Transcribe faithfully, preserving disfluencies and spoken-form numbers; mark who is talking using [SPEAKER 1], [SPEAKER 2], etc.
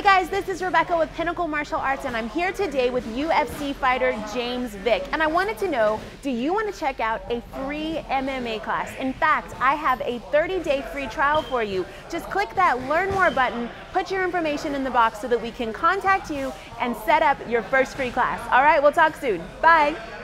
[SPEAKER 1] Hey guys, this is Rebecca with Pinnacle Martial Arts, and I'm here today with U F C fighter James Vick. And I wanted to know, do you want to check out a free M M A class? In fact, I have a thirty day free trial for you. Just click that Learn More button, put your information in the box so that we can contact you and set up your first free class. All right, we'll talk soon. Bye.